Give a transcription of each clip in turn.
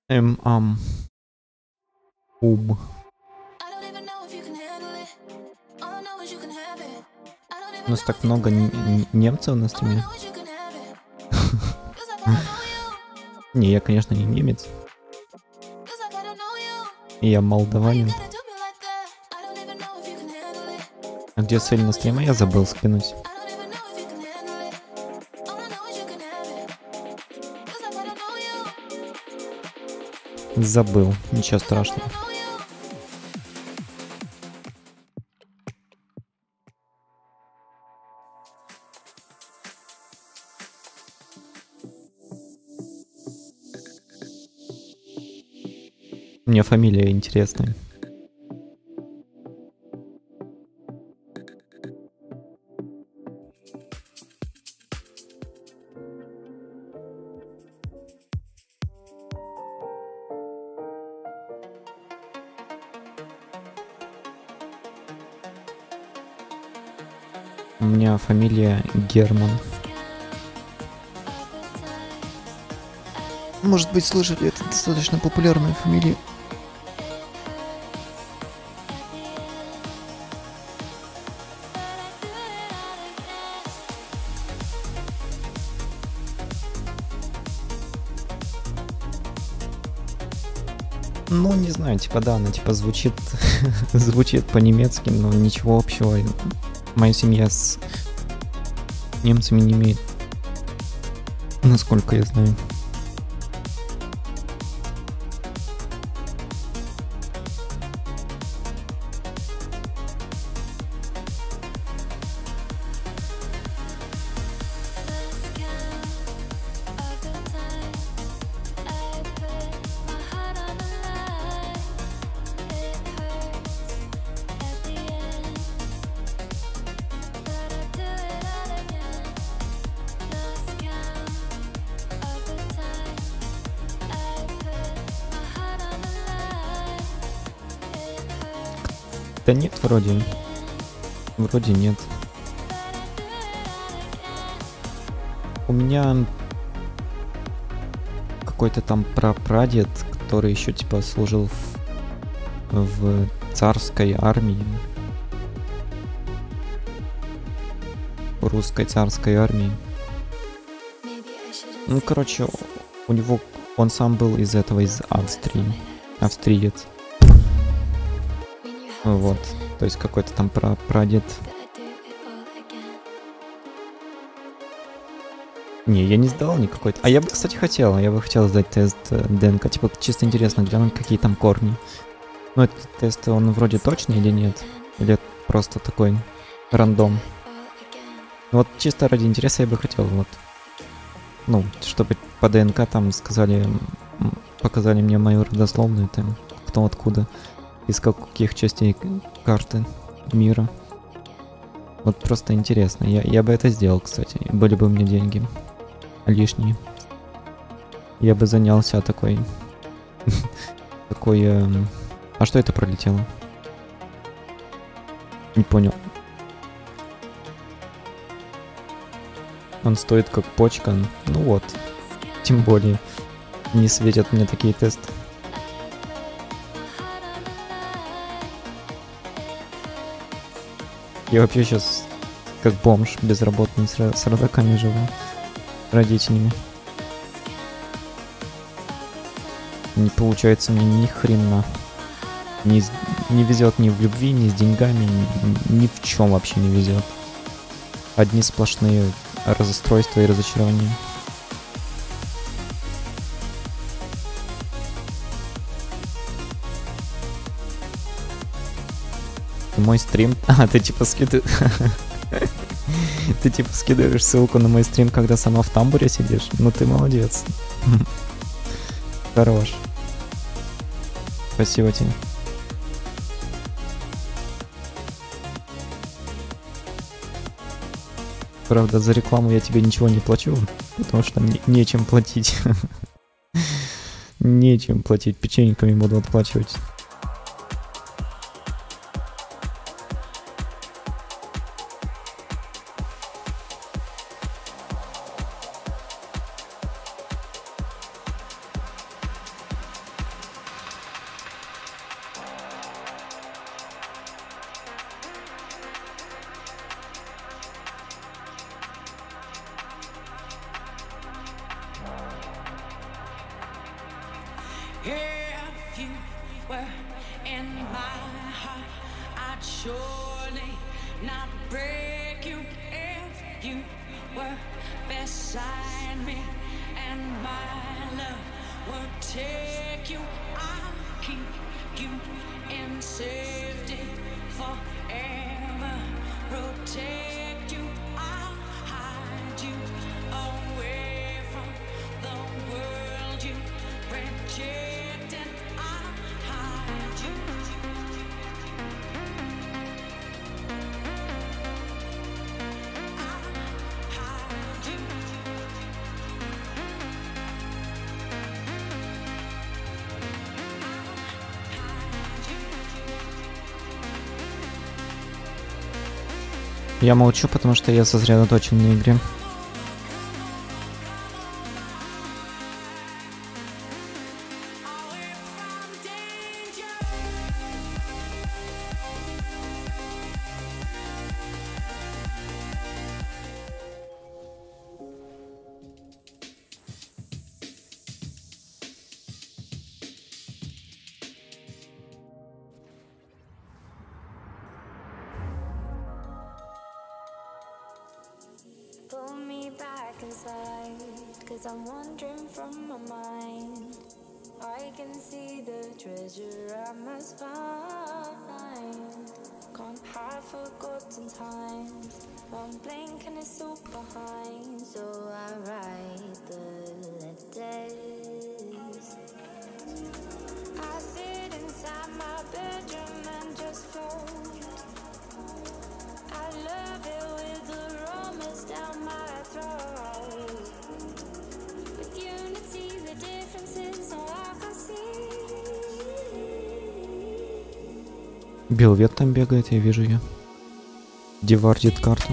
Эм, ам, ум. У нас так много немцев на стриме. Не, я, конечно, не немец. Я молдаванин. А где ссылка на стрима? Я забыл скинуть. Забыл, ничего страшного. У меня фамилия интересная. У меня фамилия Герман. Может быть, слышали, это достаточно популярная фамилия. Ну, не знаю, типа да, она типа звучит, звучит по-немецки, но ничего общего. Моя семья с немцами не имеет, насколько я знаю. Да нет, вроде. Вроде нет. У меня какой-то там прапрадед, который еще типа служил в царской армии. В русской царской армии. Ну, короче, у него... Он сам был из этого, из Австрии. Австриец. Вот, то есть какой-то там прадед. Не, я не сдал никакой. А я бы, кстати, хотел. Я бы хотел сдать тест ДНК. Типа, чисто интересно глянуть, какие там корни. Ну, этот тест, он вроде точный или нет? Или просто такой рандом? Вот чисто ради интереса я бы хотел, вот. Ну, чтобы по ДНК там сказали, показали мне мою родословную, там, кто откуда. Из каких частей карты мира. Вот просто интересно. Я бы это сделал, кстати. Были бы у меня деньги лишние. Я бы занялся такой... такой... А что это пролетело? Не понял. Он стоит как почка. Ну вот. Тем более. Не светят мне такие тесты. Я вообще сейчас как бомж безработный с родаками живу. Родителями. Не получается мне ни хрена. Не везет ни в любви, ни с деньгами, ни в чем вообще не везет. Одни сплошные расстройства и разочарования. Мой стрим... А, ты типа скидываешь... Ты типа скидываешь ссылку на мой стрим, когда сама в тамбуре сидишь? Ну ты молодец. Хорош. Спасибо тебе. Правда, за рекламу я тебе ничего не плачу, потому что мне нечем платить. Нечем платить, печеньками буду отплачивать. If you were in my heart, I'd surely not break you. If you were beside me and my love would take you, I'll keep you in safety forever. Protect you, I'll hide you away from the world you rejected. I'll hide you. I'll hide you. Я молчу, потому что я сосредоточен на игре. Pull me back inside, 'cause I'm wandering from my mind. I can see the treasure I must find. Can't hide forgotten times. One blink and it's all behind. So I write the letters. I sit inside my bedroom and just float. I love it with the aromas down my throat. With unity, the differences all I can see. Белвет там бегает, я вижу ее. Девардит карту.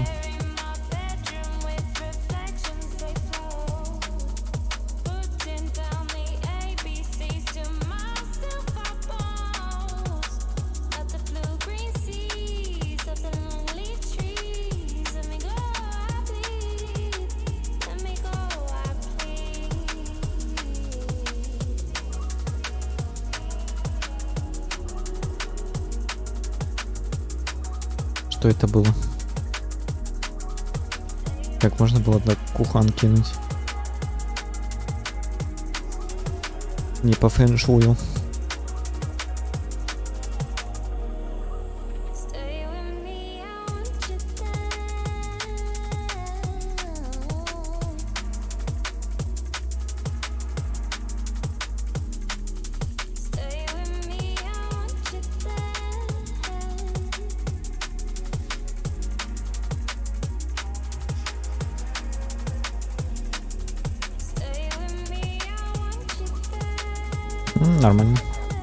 Что это было? Как можно было так кухан кинуть? Не по фэншую. Нормально.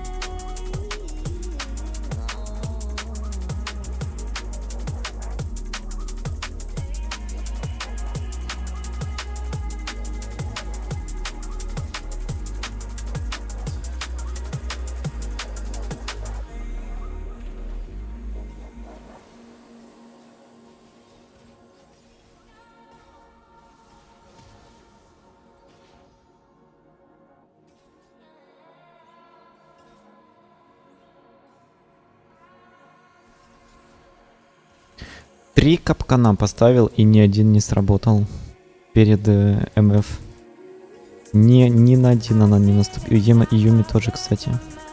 Три капкана поставил, и ни один не сработал перед МФ. Ни на один она не наступила. И Юми тоже, кстати.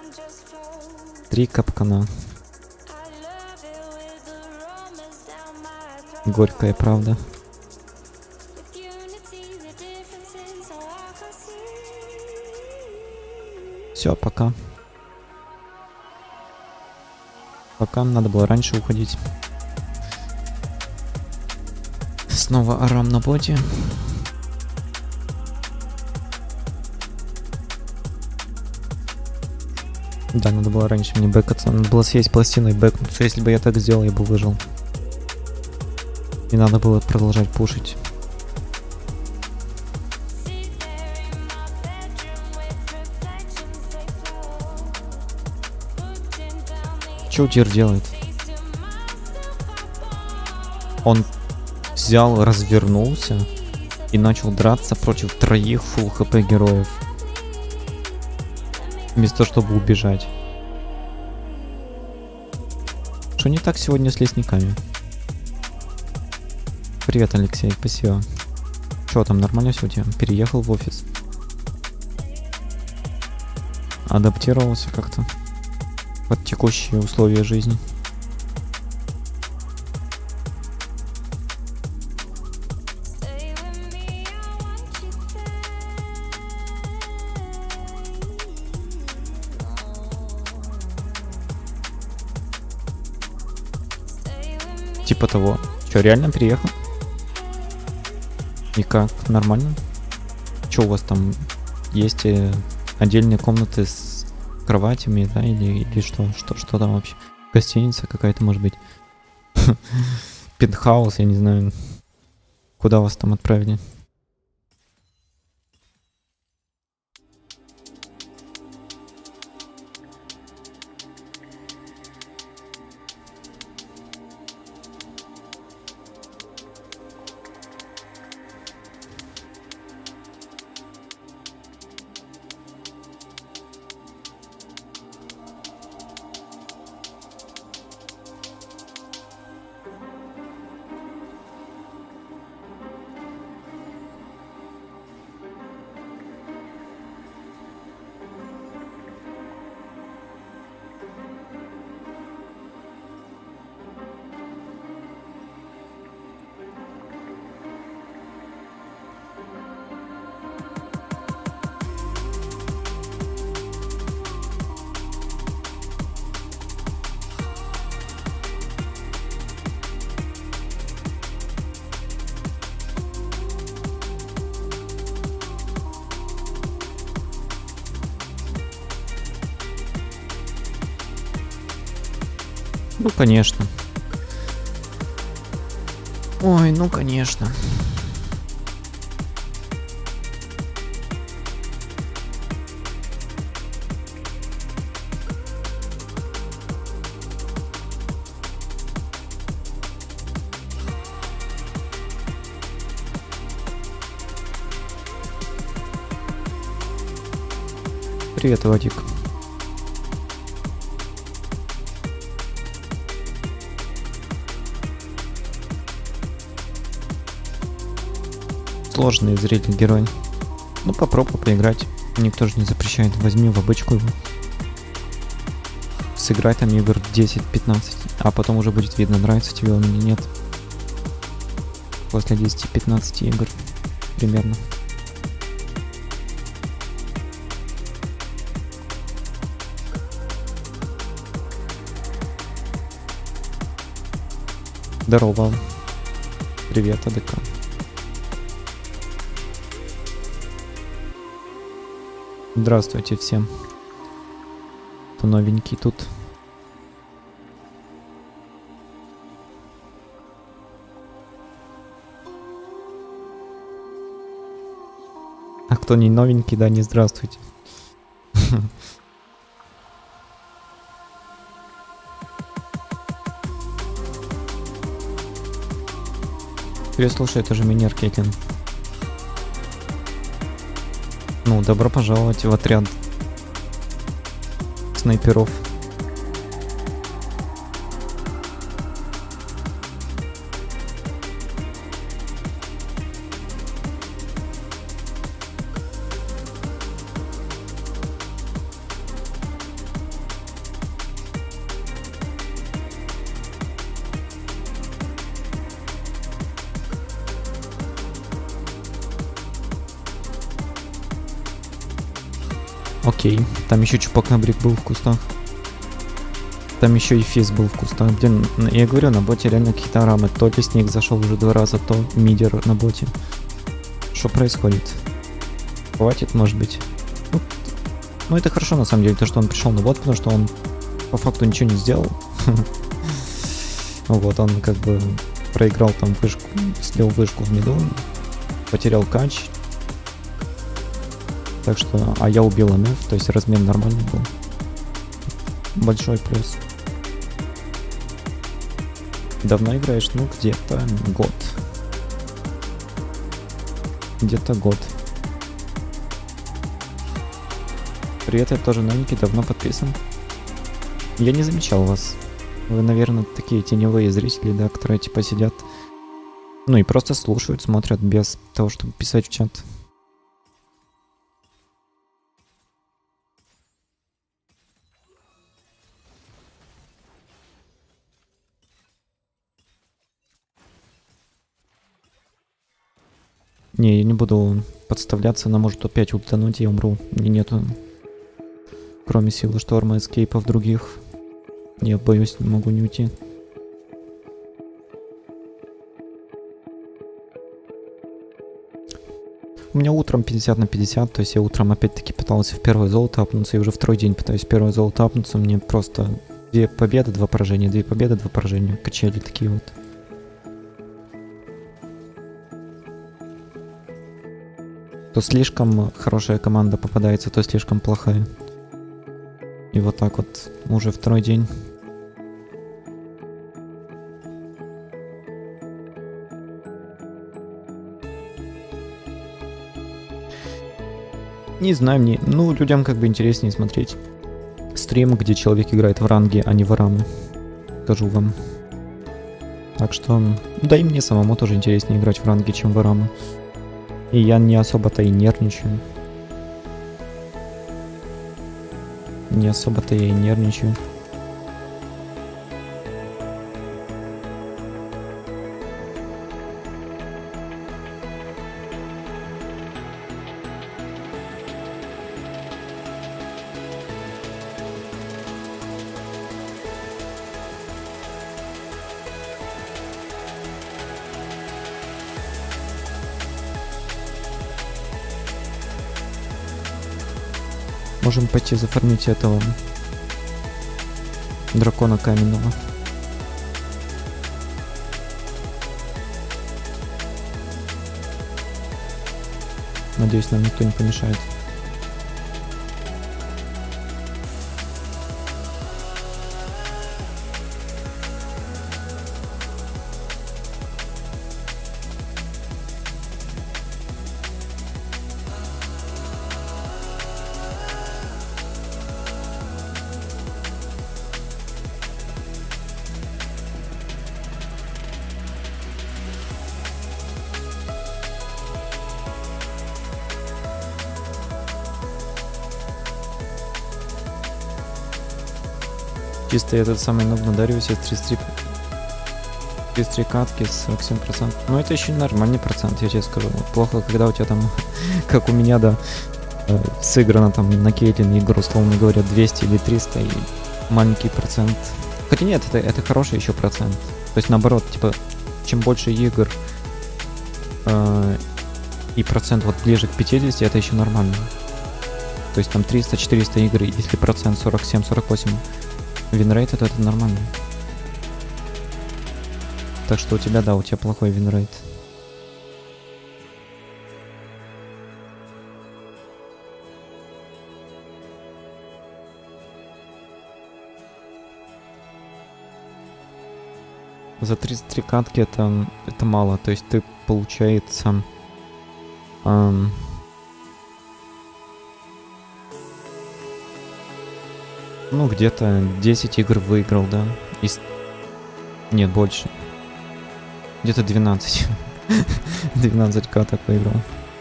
3 капкана. Горькая правда. Все, пока. Пока, надо было раньше уходить. Снова Арам на боте. Да, надо было раньше мне бэкаться. Надо было съесть пластину и бэкнуться. Если бы я так сделал, я бы выжил. И надо было продолжать пушить. Что Утир делает? Он взял, развернулся и начал драться против 3 фулл хп героев. Вместо того, чтобы убежать. Что не так сегодня с лесниками? Привет, Алексей, спасибо. Что там, нормально все у тебя? Переехал в офис? Адаптировался как-то под текущие условия жизни? Stay with me, I want you Stay with me. Типа того. Что, реально переехал? И как? Нормально? Что у вас там есть отдельные комнаты с кроватями, да, или что? Что там вообще? Гостиница какая-то, может быть? Пентхаус, я не знаю. Куда вас там отправили? Ну, конечно. Ой, ну, конечно. Привет, Вадик. Сложный зритель герой. Ну попробуй поиграть. Никто же не запрещает. Возьми в обычку его. Сыграй там игр 10-15. А потом уже будет видно, нравится тебе он или нет. После 10-15 игр. Примерно. Здорово. Привет, АДК. Здравствуйте всем, кто новенький тут. А кто не новенький, да, не здравствуйте. Привет, слушай, это же Минер Кейтлин. Ну, добро пожаловать в отряд снайперов. Окей, там еще чупак на брик был в кустах. Там еще и физ был в кустах. Блин, я говорю, на боте реально какие-то рамы. То лесник зашел уже 2 раза, то мидер на боте. Что происходит? Хватит, может быть. Ну, это хорошо на самом деле, то, что он пришел на бот, потому что он по факту ничего не сделал. Вот, он как бы проиграл там вышку, слил вышку в миду, потерял кач. Так что, а я убил МФ, то есть размен нормальный был. Большой плюс. Давно играешь? Ну, где-то год. Где-то год. Привет, я тоже новенький, давно подписан. Я не замечал вас. Вы, наверное, такие теневые зрители, да, которые типа сидят, ну и просто слушают, смотрят без того, чтобы писать в чат. Не, я не буду подставляться, она может опять утонуть, и я умру. Мне нету, кроме силы шторма, эскейпов других. Я боюсь, не могу не уйти. У меня утром 50 на 50, то есть я утром опять-таки пытался в первое золото апнуться, и уже второй день пытаюсь в первое золото апнуться, мне просто 2 победы, 2 поражения, 2 победы, 2 поражения, качели такие вот. То слишком хорошая команда попадается, то слишком плохая. И вот так вот уже второй день. Не знаю, мне, ну, людям как бы интереснее смотреть стрим, где человек играет в ранге, а не в рамы. Скажу вам. Так что, да и мне самому тоже интереснее играть в ранге, чем в рамы. И я не особо-то и нервничаю. Не особо-то я и нервничаю. Можем пойти зафармить этого дракона каменного. Надеюсь, нам никто не помешает. Чисто этот самый нуб на Дариусе 33 катки с 47%. Но это еще нормальный процент, я тебе скажу. Плохо, когда у тебя там, как у меня, да, сыграно там на Кейтлин игру, условно говоря, 200 или 300 и маленький процент. Хотя нет, это хороший еще процент. То есть наоборот, типа, чем больше игр и процент вот ближе к 50, это еще нормально. То есть там 300-400 игр, если процент 47-48, винрейт это нормально. Так что у тебя, да, у тебя плохой винрейт. За 33 катки это мало. То есть ты, получается, ну, где-то 10 игр выиграл, да? Нет, больше. Где-то 12. 12 каток выиграл.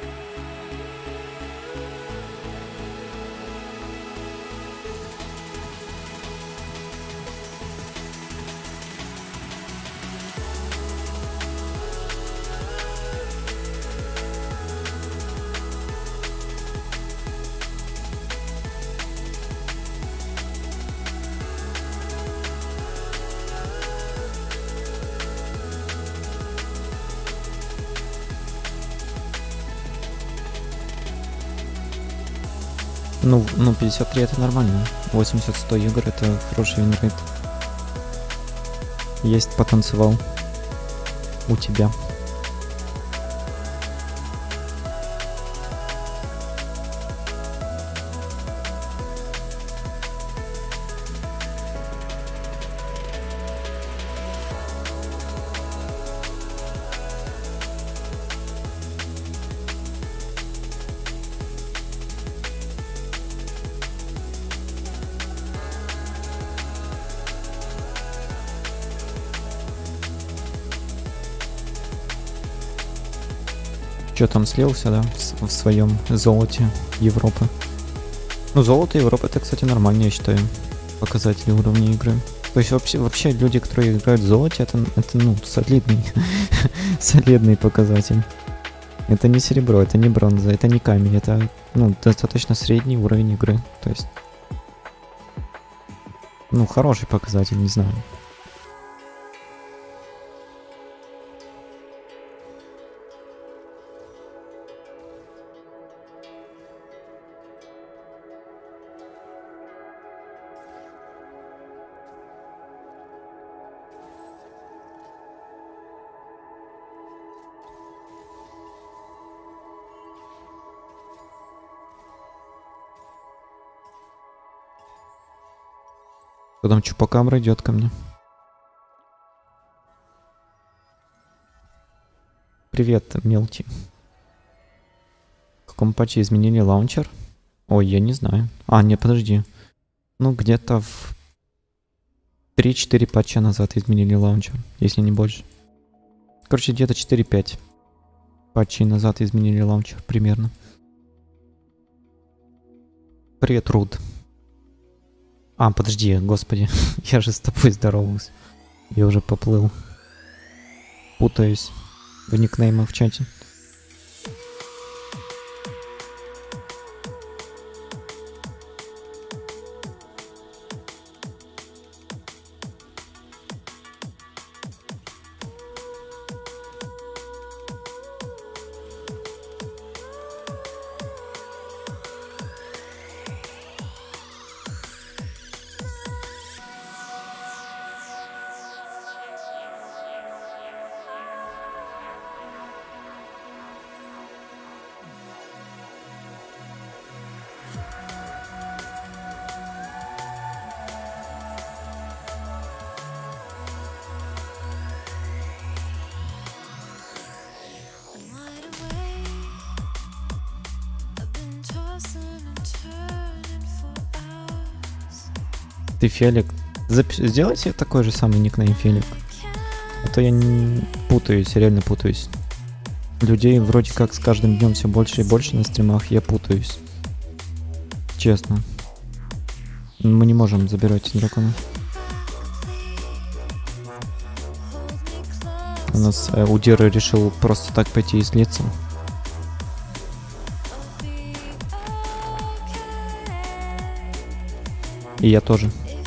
Ну, 53 это нормально. 80-100 игр это хороший винрейт. Есть потанцевал у тебя. Что там слился, да, в своем золоте Европы. Ну, золото Европы это, кстати, нормально, я считаю, показатели уровня игры. То есть вообще люди, которые играют в золоте, это ну, солидный, солидный показатель. Это не серебро, это не бронза, это не камень, это, ну, достаточно средний уровень игры. То есть, ну, хороший показатель, не знаю. Потом Чупакабра идет ко мне. Привет, Мелти. В каком патче изменили лаунчер? Ой, я не знаю. А, не, подожди. Ну, где-то в 3-4 патча назад изменили лаунчер, если не больше. Короче, где-то 4-5 патчей назад изменили лаунчер, примерно. Привет, Руд. А, подожди, господи, я же с тобой здоровался. Я уже поплыл. Путаюсь в никнеймах в чате. Ты Фелик. Сделай себе такой же самый никнейм Фелик. А то я не путаюсь, реально путаюсь. Людей вроде как с каждым днем все больше и больше на стримах, я путаюсь. Честно. Мы не можем забирать дракона. У нас Удира решил просто так пойти и слиться. И я тоже.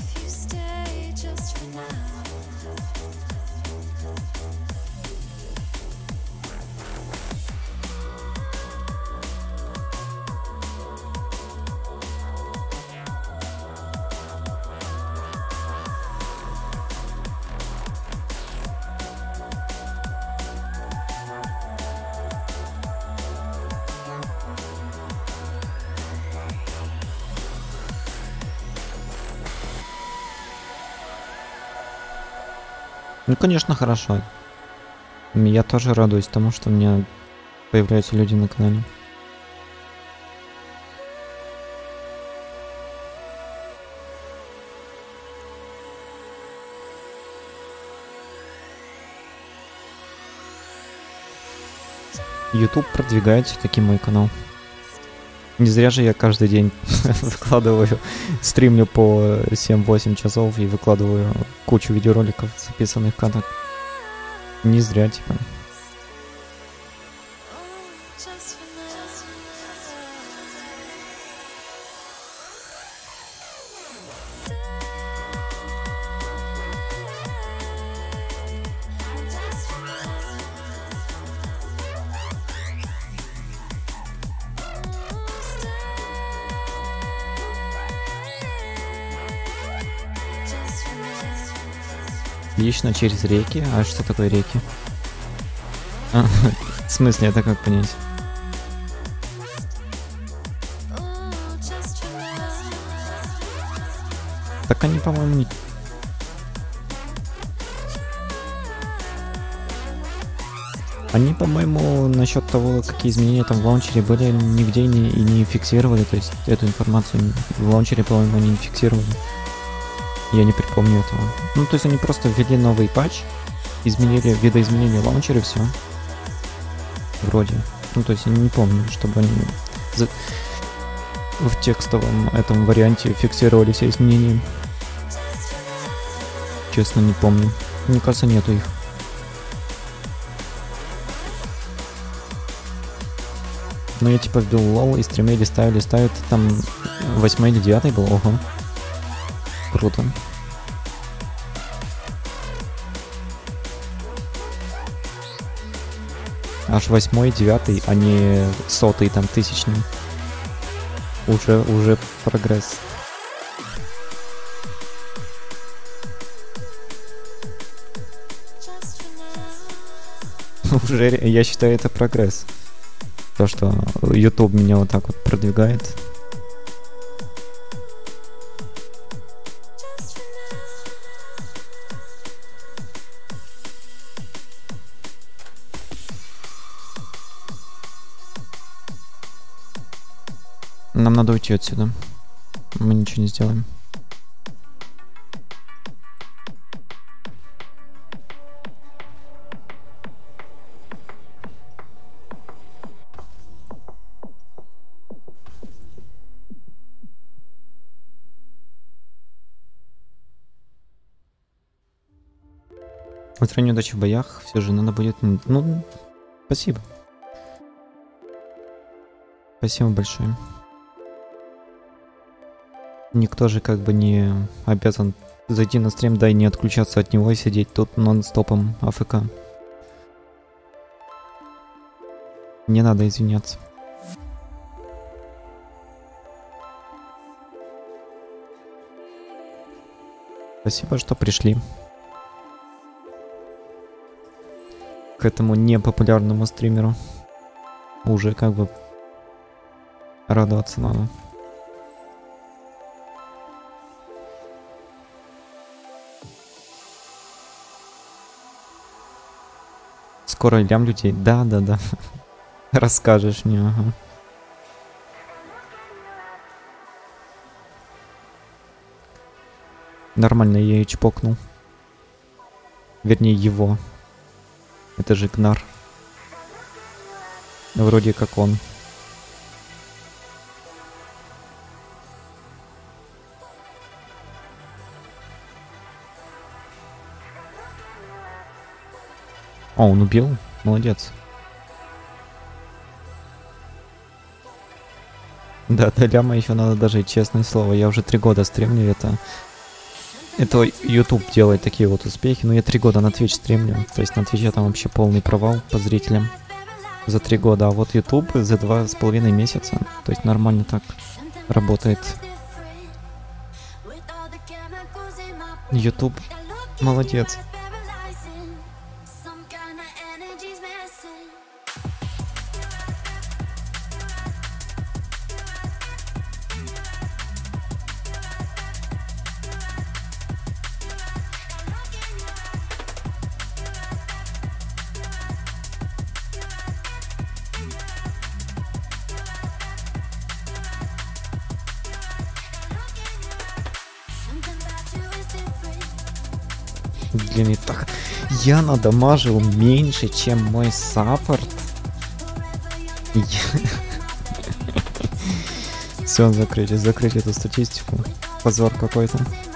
Ну, конечно, хорошо. Я тоже радуюсь тому, что у меня появляются люди на канале. YouTube продвигает все-таки мой канал. Не зря же я каждый день выкладываю, стримлю по 7-8 часов и выкладываю кучу видеороликов, записанных как. Не зря, типа. Лично через реки? А что такое реки? А, в смысле, это как понять? Так они, по-моему, не... Они, по-моему, насчет того, какие изменения там в лаунчере были, нигде и не фиксировали. То есть эту информацию в лаунчере, по-моему, не фиксировали. Я не припомню этого. Ну, то есть они просто ввели новый патч, изменили видоизменение лаунчера и все. Вроде. Ну, то есть я не помню, чтобы они в текстовом этом варианте фиксировали все изменения. Честно, не помню. Мне кажется, нету их. Но я типа вбил лол и стримили, ставят, там 8 или 9 был, ого. Круто. Аж 8, 9, а не 100, там 1000. Уже прогресс. Уже, я считаю, это прогресс. То, что YouTube меня вот так вот продвигает. Нам надо уйти отсюда. Мы ничего не сделаем. Устраню удачи в боях, все же надо будет... Ну, спасибо. Спасибо большое. Никто же как бы не обязан зайти на стрим, да и не отключаться от него и сидеть тут нон-стопом АФК. Не надо извиняться. Спасибо, что пришли. К этому непопулярному стримеру. Уже как бы радоваться надо. Скоро лям людей. Да. Расскажешь мне, ага. Нормально, я ее чпокнул. Вернее, его. Это же Гнар. Вроде как он. О, он убил? Молодец. Да, до ляма еще надо дожить, честное слово. Я уже 3 года стримлю это. Это YouTube делает такие вот успехи. Но я 3 года на Twitch стримлю. То есть на Twitch там вообще полный провал по зрителям. За 3 года. А вот YouTube за 2,5 месяца. То есть нормально так работает. YouTube молодец. Блин, и так... Я надамажил меньше, чем мой саппорт. Все, закрыть эту статистику. Позор какой-то.